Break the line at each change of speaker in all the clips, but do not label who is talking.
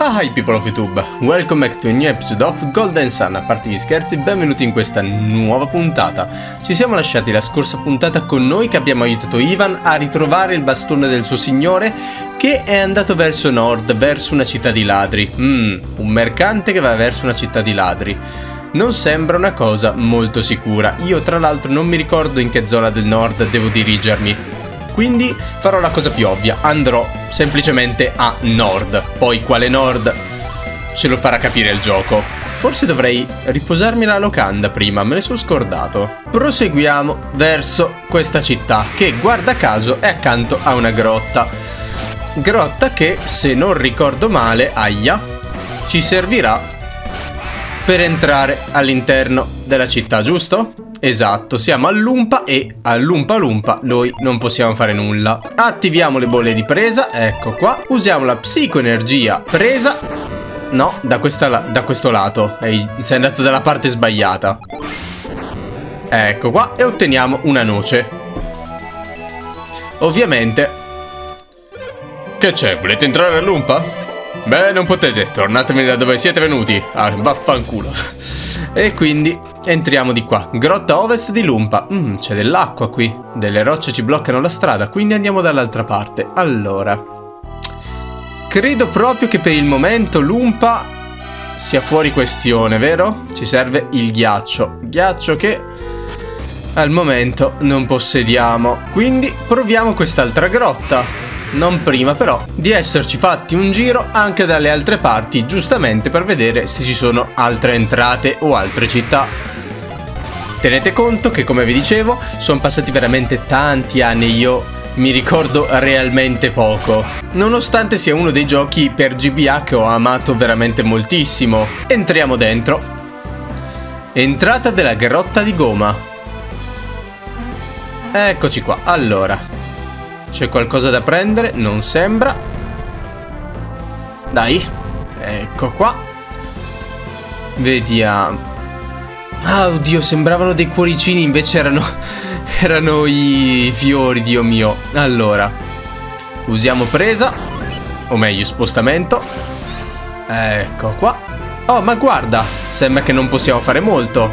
Hi people of YouTube, welcome back to a new episode of Golden Sun. A parte gli scherzi, benvenuti in questa nuova puntata. Ci siamo lasciati la scorsa puntata con noi che abbiamo aiutato Ivan a ritrovare il bastone del suo signore, che è andato verso nord, verso una città di ladri. Un mercante che va verso una città di ladri. Non sembra una cosa molto sicura. Io tra l'altro non mi ricordo in che zona del nord devo dirigermi, quindi farò la cosa più ovvia, andrò semplicemente a nord. Poi quale nord ce lo farà capire il gioco. Forse dovrei riposarmi la locanda prima, me ne sono scordato. Proseguiamo verso questa città che, guarda caso, è accanto a una grotta. Grotta che, se non ricordo male, ci servirà per entrare all'interno della città, giusto? Esatto, siamo all'Umpa e all'Umpa Lumpa noi non possiamo fare nulla. Attiviamo le bolle di presa, ecco qua. Usiamo la psicoenergia presa. No, da questo lato. Sei andato dalla parte sbagliata. Ecco qua, e otteniamo una noce. Ovviamente. Che c'è? Volete entrare all'Umpa? Beh, non potete, tornatevene da dove siete venuti. Ah, vaffanculo. E quindi entriamo di qua. Grotta ovest di Lumpa. C'è dell'acqua qui. Delle rocce ci bloccano la strada, quindi andiamo dall'altra parte. Allora, credo proprio che per il momento Lumpa sia fuori questione, vero? Ci serve il ghiaccio. Ghiaccio che al momento non possediamo. Quindi proviamo quest'altra grotta. Non prima però di esserci fatti un giro anche dalle altre parti, giustamente per vedere se ci sono altre entrate o altre città. Tenete conto che, come vi dicevo, sono passati veramente tanti anni e io mi ricordo realmente poco, nonostante sia uno dei giochi per GBA che ho amato veramente moltissimo. Entriamo dentro. Entrata della grotta di Goma. Eccoci qua. Allora, c'è qualcosa da prendere? Non sembra. Dai. Ecco qua. Vediamo. Ah, oddio, sembravano dei cuoricini, invece erano i fiori, Dio mio. Allora, usiamo presa, o meglio spostamento. Ecco qua. Oh, ma guarda, sembra che non possiamo fare molto.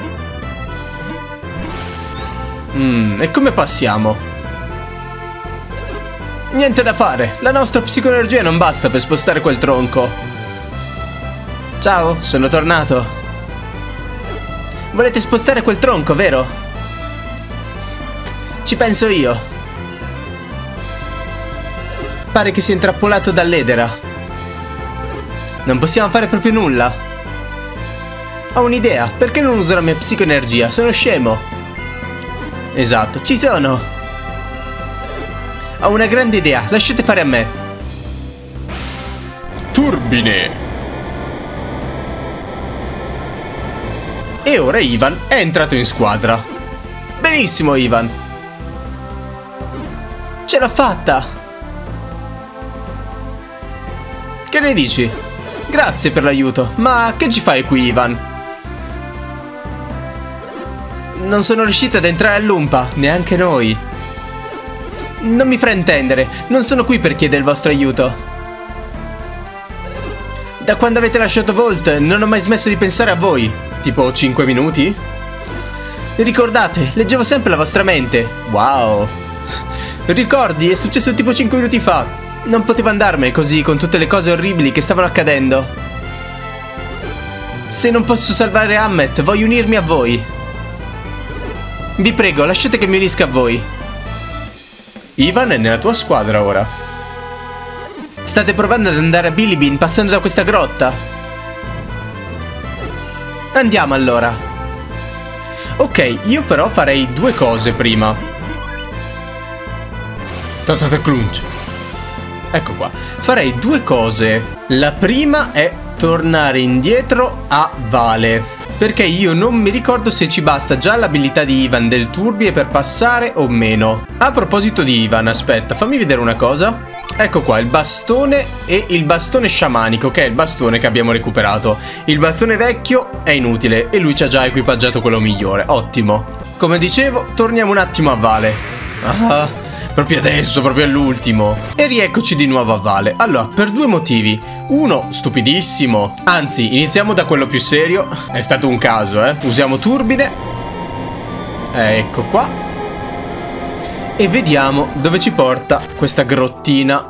E come passiamo? Niente da fare, la nostra psicoenergia non basta per spostare quel tronco. Ciao, sono tornato. Volete spostare quel tronco, vero? Ci penso io. Pare che sia intrappolato dall'edera. Non possiamo fare proprio nulla. Ho un'idea, perché non uso la mia psicoenergia? Sono scemo. Esatto, ci sono. Ho una grande idea, lasciate fare a me. Turbine. E ora Ivan è entrato in squadra. Benissimo, Ivan. Ce l'ho fatta. Che ne dici? Grazie per l'aiuto. Ma che ci fai qui, Ivan? Non sono riuscita ad entrare all'Umpa, neanche noi. Non mi fraintendere, non sono qui per chiedere il vostro aiuto. Da quando avete lasciato Volt non ho mai smesso di pensare a voi. Tipo 5 minuti? Ricordate, leggevo sempre la vostra mente. Wow. Ricordi, è successo tipo 5 minuti fa. Non potevo andarmene così con tutte le cose orribili che stavano accadendo. Se non posso salvare Hammet, voglio unirmi a voi. Vi prego, lasciate che mi unisca a voi. Ivan è nella tua squadra ora. State provando ad andare a Bilibin passando da questa grotta? Andiamo allora. Ok, io però farei due cose prima. Clunch. Ecco qua. Farei due cose. La prima è tornare indietro a Vale, perché io non mi ricordo se ci basta già l'abilità di Ivan del turbine per passare o meno. A proposito di Ivan, aspetta, fammi vedere una cosa. Ecco qua, il bastone e il bastone sciamanico, che è il bastone che abbiamo recuperato. Il bastone vecchio è inutile e lui ci ha già equipaggiato quello migliore. Ottimo. Come dicevo, torniamo un attimo a Vale. Proprio adesso, proprio all'ultimo. E rieccoci di nuovo a valle. Allora, per due motivi. Uno, stupidissimo. Anzi, iniziamo da quello più serio. È stato un caso, Usiamo turbine. Ecco qua. E vediamo dove ci porta questa grottina.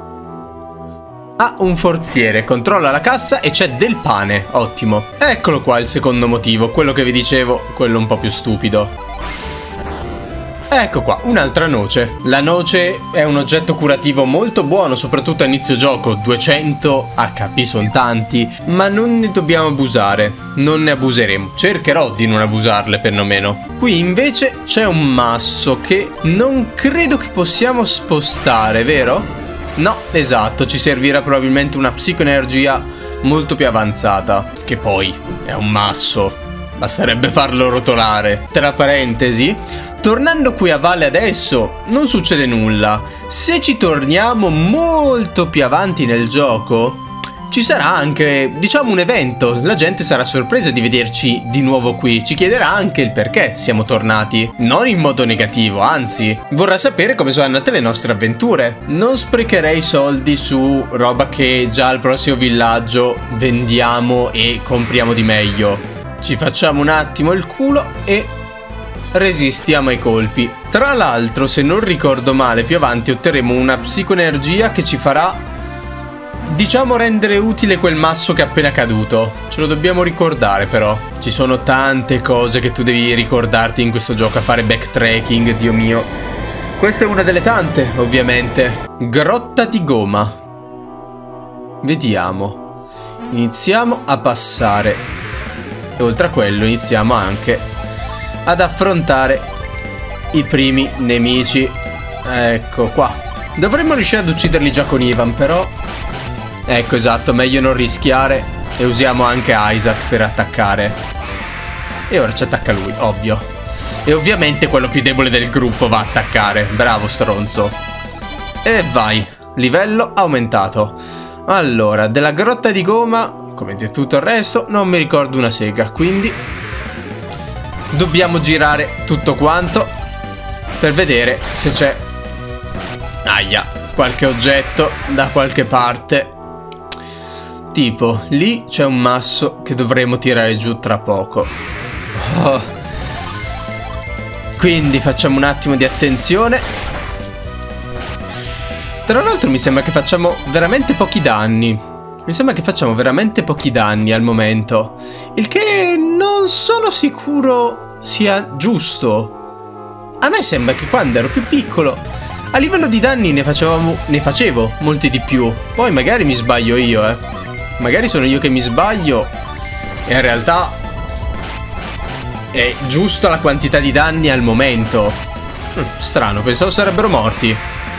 Ha un forziere, controlla la cassa e c'è del pane. Ottimo. Eccolo qua il secondo motivo, quello che vi dicevo, quello un po' più stupido. Ecco qua, un'altra noce. La noce è un oggetto curativo molto buono, soprattutto a inizio gioco. 200 HP sono tanti, ma non ne dobbiamo abusare. Non ne abuseremo. Cercherò di non abusarle perlomeno. Qui invece c'è un masso che non credo che possiamo spostare, vero? No, esatto, ci servirà probabilmente una psicoenergia molto più avanzata. Che poi è un masso. Basterebbe farlo rotolare. Tra parentesi, tornando qui a valle adesso, non succede nulla. Se ci torniamo molto più avanti nel gioco, ci sarà anche, diciamo, un evento. La gente sarà sorpresa di vederci di nuovo qui. Ci chiederà anche il perché siamo tornati. Non in modo negativo, anzi, vorrà sapere come sono andate le nostre avventure. Non sprecherei soldi su roba che già al prossimo villaggio vendiamo e compriamo di meglio. Ci facciamo un attimo il culo e resistiamo ai colpi. Tra l'altro, se non ricordo male, più avanti otterremo una psicoenergia che ci farà, diciamo, rendere utile quel masso che è appena caduto. Ce lo dobbiamo ricordare però. Ci sono tante cose che tu devi ricordarti in questo gioco, a fare backtracking, Dio mio. Questa è una delle tante, ovviamente. Grotta di goma. Vediamo. Iniziamo a passare. E oltre a quello iniziamo anche ad affrontare i primi nemici. Ecco qua. Dovremmo riuscire ad ucciderli già con Ivan, però ecco, esatto, meglio non rischiare. E usiamo anche Isaac per attaccare. E ora ci attacca lui, ovvio. E ovviamente quello più debole del gruppo va a attaccare. Bravo stronzo. E vai. Livello aumentato. Allora, della grotta di goma, come di tutto il resto, non mi ricordo una sega. Quindi dobbiamo girare tutto quanto per vedere se c'è, aia, qualche oggetto da qualche parte. Tipo, lì c'è un masso che dovremo tirare giù tra poco. Oh. Quindi facciamo un attimo di attenzione. Tra l'altro mi sembra che facciamo veramente pochi danni. Mi sembra che facciamo veramente pochi danni al momento, il che non sono sicuro sia giusto. A me sembra che quando ero più piccolo a livello di danni ne facevo molti di più. Poi magari mi sbaglio io, magari sono io che mi sbaglio e in realtà è giusta la quantità di danni al momento. Strano, pensavo sarebbero morti.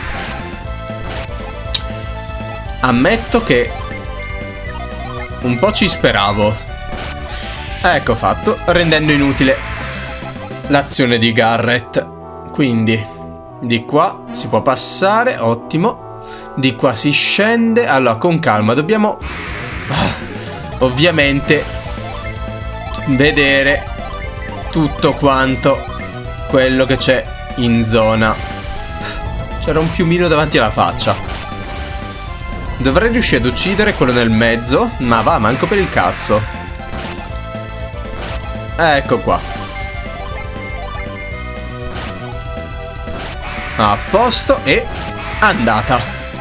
Ammetto che un po' ci speravo. Ecco fatto, rendendo inutile l'azione di Garrett. Quindi di qua si può passare, ottimo. Di qua si scende. Allora, con calma, dobbiamo ovviamente vedere tutto quanto quello che c'è in zona. C'era un piumino davanti alla faccia. Dovrei riuscire ad uccidere quello nel mezzo, ma va, manco per il cazzo. Ecco qua. A posto e andata.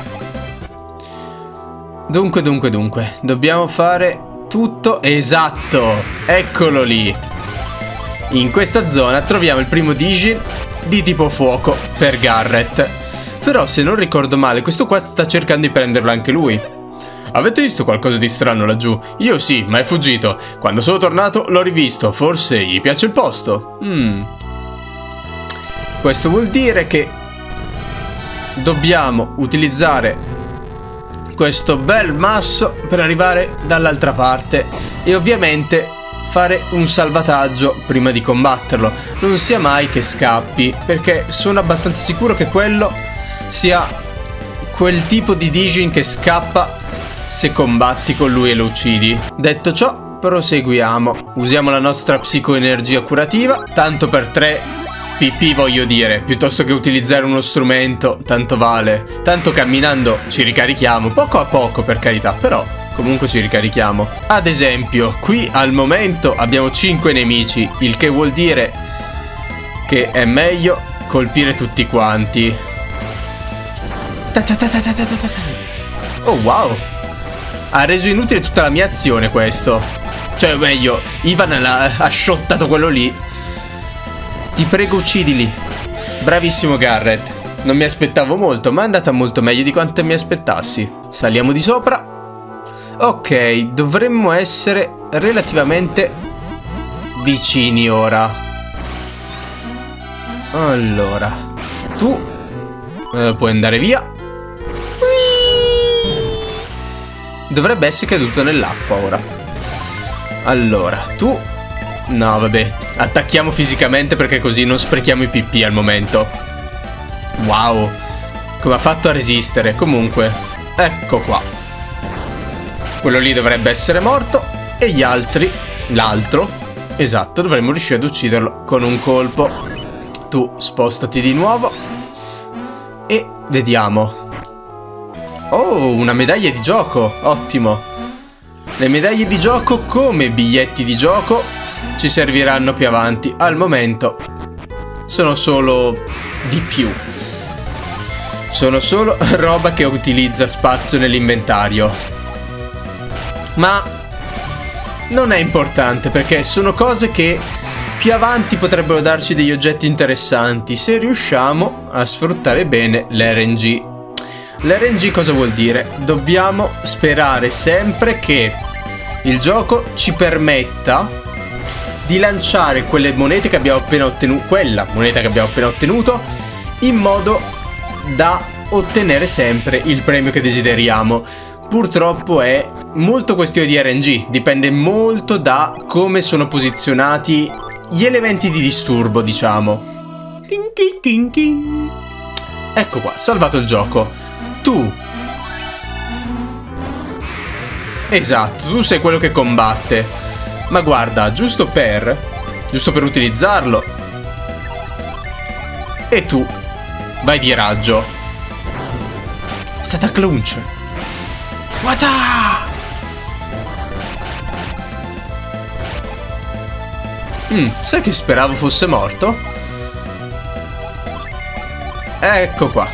Dunque, dobbiamo fare tutto esatto. Eccolo lì. In questa zona troviamo il primo Dijin di tipo fuoco per Garrett. Però se non ricordo male, questo qua sta cercando di prenderlo anche lui. Avete visto qualcosa di strano laggiù? Io sì, ma è fuggito. Quando sono tornato l'ho rivisto. Forse gli piace il posto. Questo vuol dire che dobbiamo utilizzare questo bel masso per arrivare dall'altra parte. E ovviamente fare un salvataggio prima di combatterlo. Non sia mai che scappi, perché sono abbastanza sicuro che quello sia quel tipo di Dijin che scappa se combatti con lui e lo uccidi. Detto ciò, proseguiamo. Usiamo la nostra psicoenergia curativa, tanto per 3 PP voglio dire, piuttosto che utilizzare uno strumento, tanto vale. Tanto camminando ci ricarichiamo, poco a poco per carità, però comunque ci ricarichiamo. Ad esempio, qui al momento abbiamo 5 nemici, il che vuol dire che è meglio colpire tutti quanti. Oh wow, ha reso inutile tutta la mia azione questo. Cioè meglio, Ivan ha shottato quello lì. Ti prego uccidili. Bravissimo Garrett. Non mi aspettavo molto, ma è andata molto meglio di quanto mi aspettassi. Saliamo di sopra. Ok, dovremmo essere relativamente vicini ora. Allora, tu puoi andare via. Dovrebbe essere caduto nell'acqua ora. Allora, tu... No, vabbè, attacchiamo fisicamente perché così non sprechiamo i PP al momento. Wow, come ha fatto a resistere. Comunque, ecco qua. Quello lì dovrebbe essere morto. E gli altri, l'altro, esatto, dovremmo riuscire ad ucciderlo con un colpo. Tu spostati di nuovo. E vediamo. Oh, una medaglia di gioco, ottimo. Le medaglie di gioco come biglietti di gioco ci serviranno più avanti. Al momento sono solo di più. Sono solo roba che utilizza spazio nell'inventario. Ma non è importante perché sono cose che più avanti potrebbero darci degli oggetti interessanti se riusciamo a sfruttare bene l'RNG. L'RNG cosa vuol dire? Dobbiamo sperare sempre che il gioco ci permetta di lanciare quelle monete che abbiamo appena ottenuto, quella moneta che abbiamo appena ottenuto, in modo da ottenere sempre il premio che desideriamo. Purtroppo è molto questione di RNG, dipende molto da come sono posizionati gli elementi di disturbo, diciamo. Ecco qua, salvato il gioco. Tu. Esatto, tu sei quello che combatte. Ma guarda, giusto per utilizzarlo. E tu vai di raggio. È stata clunch. Wata! Sai che speravo fosse morto? Ecco qua.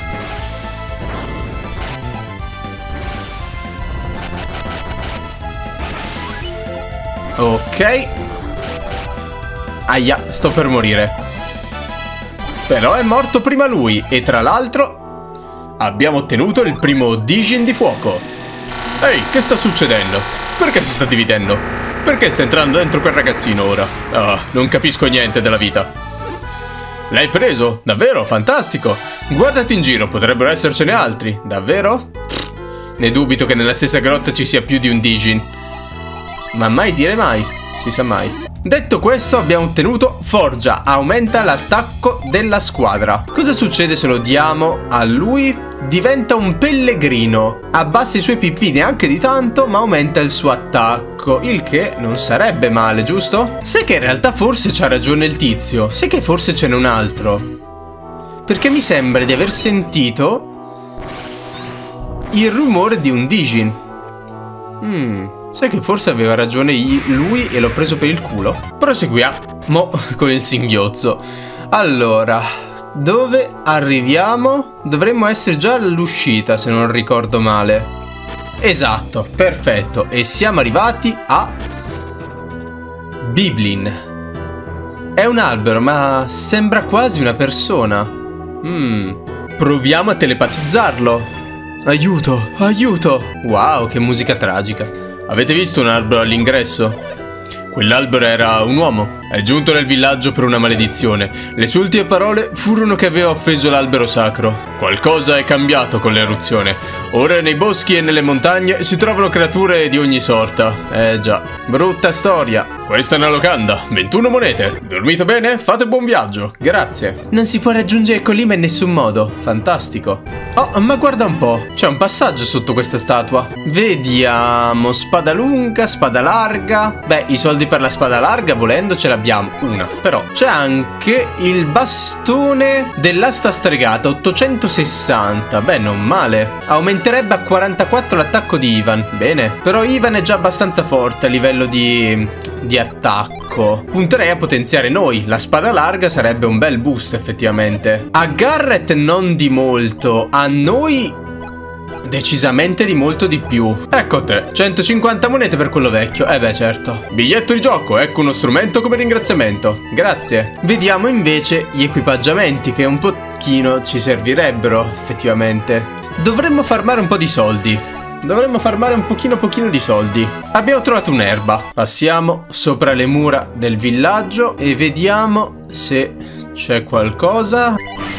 Ok. Aia, sto per morire. Però è morto prima lui. E tra l'altro abbiamo ottenuto il primo Dijin di fuoco. Ehi, che sta succedendo? Perché si sta dividendo? Perché sta entrando dentro quel ragazzino ora? Ah, non capisco niente della vita. L'hai preso? Davvero? Fantastico. Guardati in giro, potrebbero essercene altri. Davvero? Ne dubito che nella stessa grotta ci sia più di un Dijin. Ma mai dire mai, si sa mai. Detto questo, abbiamo ottenuto Forgia, aumenta l'attacco della squadra. Cosa succede se lo diamo a lui? Diventa un pellegrino, abbassa i suoi PP neanche di tanto, ma aumenta il suo attacco, il che non sarebbe male, giusto? Sai che in realtà forse c'ha ragione il tizio, sai che forse ce n'è un altro. Perché mi sembra di aver sentito il rumore di un Dijin. Sai che forse aveva ragione lui e l'ho preso per il culo? Proseguiamo con il singhiozzo. Allora, dove arriviamo? Dovremmo essere già all'uscita, se non ricordo male. Esatto, perfetto. E siamo arrivati a Biblin. È un albero, ma sembra quasi una persona. Proviamo a telepatizzarlo. Aiuto, aiuto. Wow, che musica tragica. Avete visto un albero all'ingresso? Quell'albero era un uomo. È giunto nel villaggio per una maledizione. Le sue ultime parole furono che aveva offeso l'albero sacro. Qualcosa è cambiato con l'eruzione. Ora nei boschi e nelle montagne si trovano creature di ogni sorta. Già, brutta storia. Questa è una locanda, 21 monete. Dormite bene? Fate buon viaggio. Grazie. Non si può raggiungere Colima in nessun modo. Fantastico. Oh, ma guarda un po'. C'è un passaggio sotto questa statua. Vediamo. Spada lunga, spada larga. Beh, i soldi per la spada larga, volendo, ce l'abbiamo, una. Però c'è anche il bastone dell'asta stregata, 860. Beh, non male. Aumenterebbe a 44 l'attacco di Ivan. Bene. Però Ivan è già abbastanza forte a livello di attacco. Punterei a potenziare noi. La spada larga sarebbe un bel boost, effettivamente. A Garrett non di molto. A noi decisamente di molto di più. Ecco te, 150 monete per quello vecchio. Beh, certo. Biglietto di gioco, ecco uno strumento come ringraziamento. Grazie. Vediamo invece gli equipaggiamenti, che un pochino ci servirebbero, effettivamente. Dovremmo farmare un po' di soldi. Dovremmo farmare un pochino di soldi. Abbiamo trovato un'erba. Passiamo sopra le mura del villaggio e vediamo se c'è qualcosa.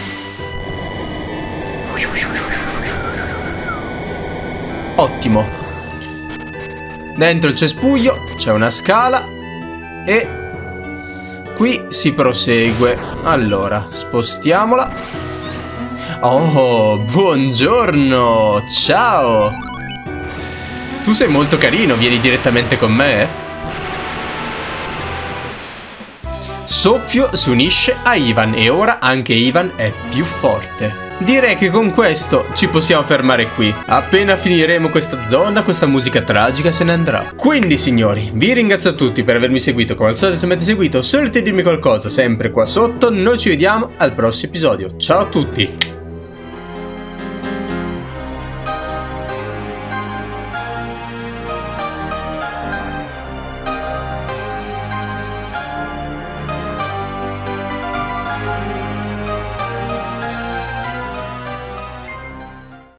Ottimo. Dentro il cespuglio c'è una scala e qui si prosegue. Allora, spostiamola. Oh, buongiorno. Ciao. Tu sei molto carino, vieni direttamente con me? Soffio si unisce a Ivan e ora anche Ivan è più forte. Direi che con questo ci possiamo fermare qui. Appena finiremo questa zona, questa musica tragica se ne andrà. Quindi signori, vi ringrazio a tutti per avermi seguito. Come al solito, se mi avete seguito, se volete dirmi qualcosa sempre qua sotto. Noi ci vediamo al prossimo episodio. Ciao a tutti.